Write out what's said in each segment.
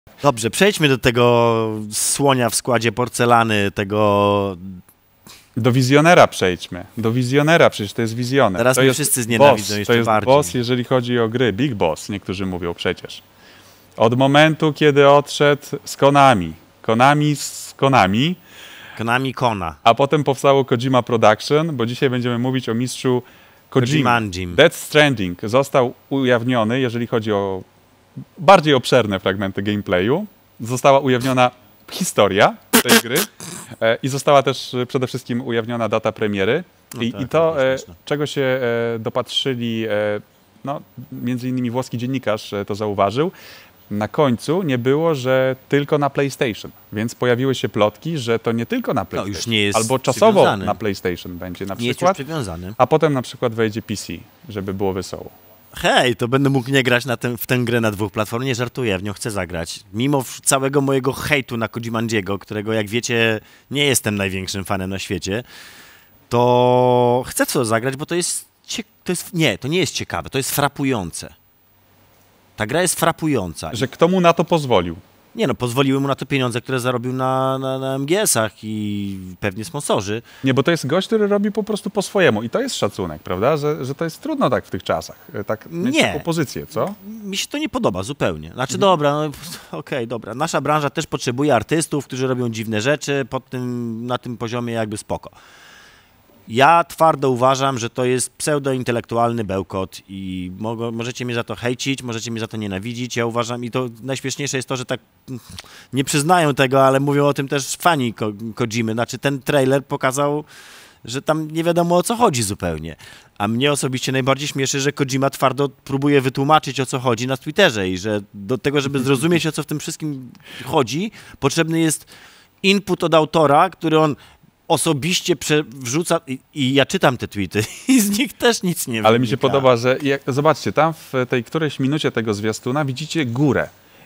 Dobrze, przejdźmy do tego słonia w składzie porcelany, tego... Do wizjonera przejdźmy. Do wizjonera, przecież to jest wizjoner. Teraz to mnie jest wszyscy znienawidzą boss, jeszcze to jest bardziej. boss, jeżeli chodzi o gry. Big boss, niektórzy mówią przecież. Od momentu, kiedy odszedł z Konami. Konami Kona. A potem powstało Kojima Production, bo dzisiaj będziemy mówić o mistrzu Kojima. Kojimanjim. Death Stranding został ujawniony, jeżeli chodzi o bardziej obszerne fragmenty gameplayu. Została ujawniona historia tej gry i została też przede wszystkim ujawniona data premiery. No I tak, to, to jest czego się dopatrzyli, no, między innymi włoski dziennikarz to zauważył, na końcu nie było, że tylko na PlayStation, więc pojawiły się plotki, że to nie tylko na PlayStation, już nie jest albo czasowo przywiązany. na PlayStation będzie na Nie jest już przykład, przywiązany. a potem na przykład wejdzie PC, żeby było wesoło. Hej, to będę mógł nie grać w tę grę na 2 platformach. Nie żartuję, w nią chcę zagrać. Mimo całego mojego hejtu na Kojimanjiego, którego jak wiecie nie jestem największym fanem na świecie, to chcę w to zagrać, bo to nie jest ciekawe, to jest frapujące. Ta gra jest frapująca. Że kto mu na to pozwolił? Nie no, pozwoliły mu na to pieniądze, które zarobił na MGS-ach i pewnie sponsorzy. Nie, bo to jest gość, który robi po prostu po swojemu i to jest szacunek, prawda? Że to jest trudno tak w tych czasach, tak mieć Nie. taką pozycję, co? Mi się to nie podoba zupełnie. Znaczy dobra, no, okej, dobra. Nasza branża też potrzebuje artystów, którzy robią dziwne rzeczy, na tym poziomie jakby spoko. Ja twardo uważam, że to jest pseudointelektualny bełkot i możecie mnie za to hejcić, możecie mnie za to nienawidzić. Ja uważam, i to najśmieszniejsze jest to, że tak nie przyznają tego, ale mówią o tym też fani Kojimy. Znaczy ten trailer pokazał, że tam nie wiadomo o co chodzi zupełnie. A mnie osobiście najbardziej śmieszy, że Kojima twardo próbuje wytłumaczyć o co chodzi na Twitterze i że do tego, żeby zrozumieć o co w tym wszystkim chodzi, potrzebny jest input od autora, który on osobiście wrzuca i ja czytam te tweety i z nich też nic nie wynika. Ale mi się podoba, że zobaczcie, tam w tej którejś minucie tego zwiastuna widzicie górę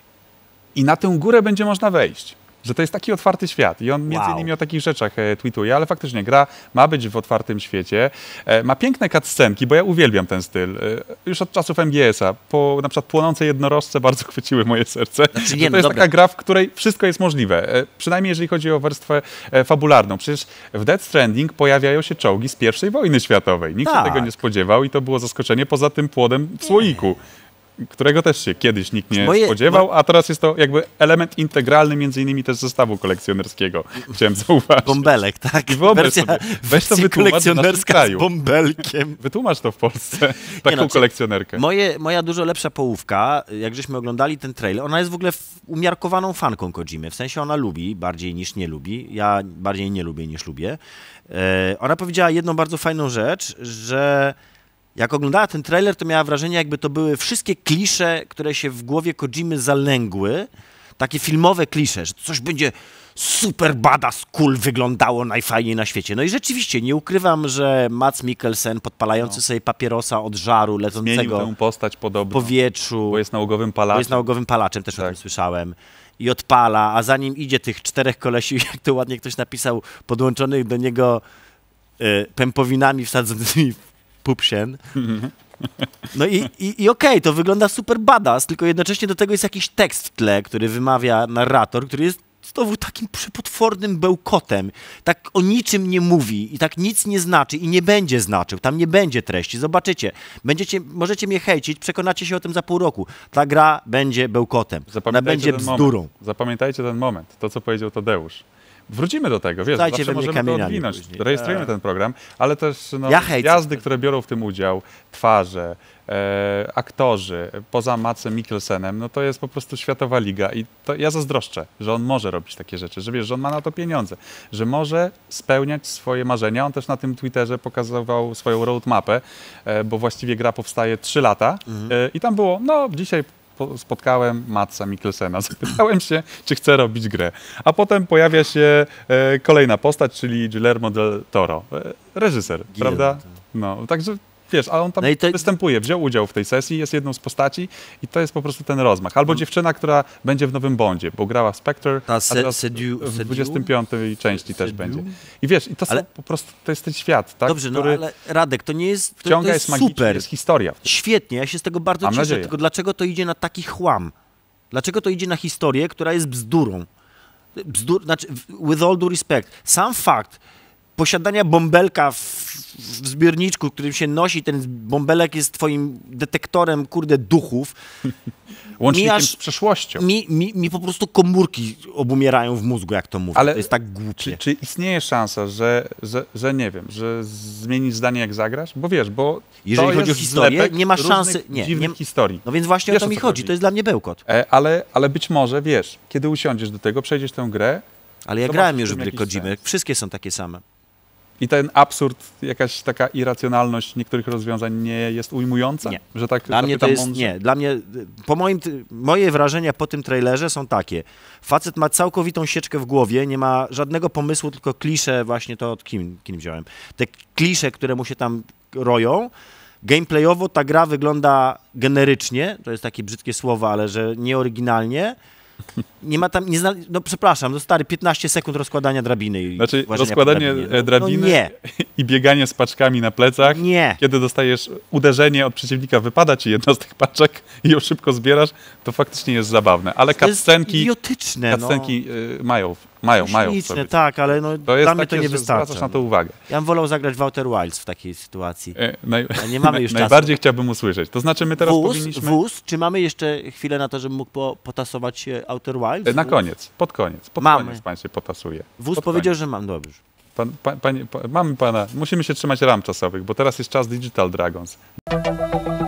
i na tę górę będzie można wejść. Że to jest taki otwarty świat i on między innymi o takich rzeczach tweetuje, ale faktycznie gra ma być w otwartym świecie. Ma piękne cutscenki, bo ja uwielbiam ten styl. Już od czasów MGS-a. Na przykład Płonące jednorożce bardzo chwyciły moje serce. Znaczy, to jest taka gra, w której wszystko jest możliwe. Przynajmniej jeżeli chodzi o warstwę fabularną. Przecież w Death Stranding pojawiają się czołgi z I wojny światowej. Nikt się tego nie spodziewał i to było zaskoczenie poza tym płodem w słoiku. Którego też się kiedyś nikt nie spodziewał, a teraz jest to jakby element integralny między innymi też zestawu kolekcjonerskiego. Chciałem zauważyć. Bąbelek, tak? I wyobraź sobie, weź to wytłumacz w naszym kraju. Z bąbelkiem. Wytłumacz to w Polsce, taką kolekcjonerkę. Moja dużo lepsza połówka, jak żeśmy oglądali ten trailer, ona jest w ogóle umiarkowaną fanką Kojimy. W sensie ona lubi bardziej niż nie lubi. Ja bardziej nie lubię niż lubię. Ona powiedziała jedną bardzo fajną rzecz, że jak oglądała ten trailer, to miała wrażenie, jakby to były wszystkie klisze, które się w głowie Kojimy zalęgły, takie filmowe klisze, że coś będzie super badass cool wyglądało najfajniej na świecie. No i rzeczywiście, nie ukrywam, że Mads Mikkelsen podpalający sobie papierosa od żaru lecącego Zmienił tę postać podobno, w powietrzu. bo jest nałogowym palaczem. Bo jest nałogowym palaczem, też o tym słyszałem. I odpala, a za nim idzie tych 4 kolesi, jak to ładnie ktoś napisał, podłączonych do niego pępowinami wsadzonymi pupsien. No i okej, to wygląda super badass, tylko jednocześnie do tego jest jakiś tekst w tle, który wymawia narrator, który jest znowu takim przepotwornym bełkotem. Tak o niczym nie mówi i tak nic nie znaczy i nie będzie znaczył. Tam nie będzie treści. Zobaczycie. Możecie mnie hejcić, przekonacie się o tym za pół roku. Ta gra będzie bełkotem. Ona będzie bzdurą. Zapamiętajcie ten moment. To, co powiedział Tadeusz. Wrócimy do tego, wiesz, Dajcie zawsze możemy to odwinąć. później. Rejestrujemy ten program, ale też gwiazdy, które biorą w tym udział, twarze, aktorzy, poza Madsem Mikkelsenem, no to jest po prostu światowa liga i to ja zazdroszczę, że on może robić takie rzeczy, że wiesz, że on ma na to pieniądze, że może spełniać swoje marzenia. On też na tym Twitterze pokazywał swoją roadmapę, bo właściwie gra powstaje 3 lata i tam było, no dzisiaj spotkałem Madsa Mikkelsena, zapytałem się, czy chce robić grę. A potem pojawia się kolejna postać, czyli Guillermo del Toro, reżyser, prawda? No, także wiesz, a on tam występuje, wziął udział w tej sesji, jest jedną z postaci i to jest po prostu ten rozmach. Albo dziewczyna, która będzie w nowym Bondzie, bo grała w Spectre, a teraz w 25. części też będzie. I wiesz, i to są po prostu, to jest ten świat, tak? Dobrze, który ale Radek, to nie jest, to jest magiczny, super. Jest historia. Świetnie, ja się z tego bardzo cieszę, tylko dlaczego to idzie na taki chłam? Dlaczego to idzie na historię, która jest bzdurą? Znaczy, with all due respect, sam fakt posiadania bąbelka w zbiorniczku, którym się nosi, ten bąbelek jest twoim detektorem, kurde, duchów. Łącznikiem z przeszłością. Mi po prostu komórki obumierają w mózgu, jak to mówię. Ale to jest tak głupie. Czy istnieje szansa, że nie wiem, że zmienisz zdanie, jak zagrasz? Bo wiesz, bo jeżeli chodzi o historię, nie ma szansy. Nie historii. No więc właśnie wiesz, o to mi chodzi. To jest dla mnie bełkot. Ale być może, wiesz, kiedy usiądziesz do tego, przejdziesz tę grę. Ale ja grałem już w gry Kojimy. Wszystkie są takie same. I ten absurd, jakaś taka irracjonalność niektórych rozwiązań nie jest ujmująca? Nie. Że tak dla mnie to jest, nie. Dla mnie, moje wrażenia po tym trailerze są takie. Facet ma całkowitą sieczkę w głowie, nie ma żadnego pomysłu, tylko klisze, właśnie to od kim wziąłem. Te klisze, które mu się tam roją. Gameplayowo ta gra wygląda generycznie, to jest takie brzydkie słowo, ale że nieoryginalnie. Nie ma tam, no przepraszam, no stary, 15 sekund rozkładania drabiny. Znaczy rozkładanie drabiny i bieganie z paczkami na plecach. Nie. Kiedy dostajesz uderzenie od przeciwnika, wypada ci jedna z tych paczek i ją szybko zbierasz, to faktycznie jest zabawne. Ale cutscenki idiotyczne, mają w sobie. Tak, ale no, dla mnie to nie wystarcza. Zwracasz na to uwagę. Ja bym wolał zagrać w Outer Wilds w takiej sytuacji. Nie mamy już czasu. Najbardziej chciałbym usłyszeć. To znaczy my teraz powinniśmy... Czy mamy jeszcze chwilę na to, żebym mógł potasować Outer Wilds? Na koniec, pod koniec pan się potasuje. Wóz powiedział, że mam, dobrze. Mamy pana, musimy się trzymać ram czasowych, bo teraz jest czas Digital Dragons.